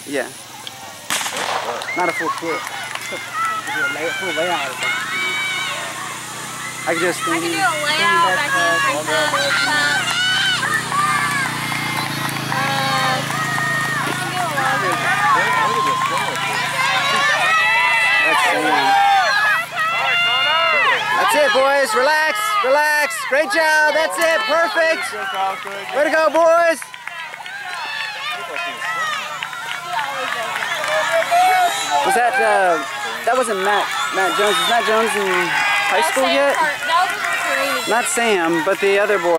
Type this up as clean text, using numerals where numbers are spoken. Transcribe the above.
Yeah. Not a full flip. Full layout or something. I can just I can do a layout, I can front top, top. I can do a lot of That's it, boys. Relax, relax. Great job. That's it. Perfect. Way to go, boys. Was that, that wasn't Matt Jones. Is Matt Jones in high school yet? That was Not Sam, but the other boy.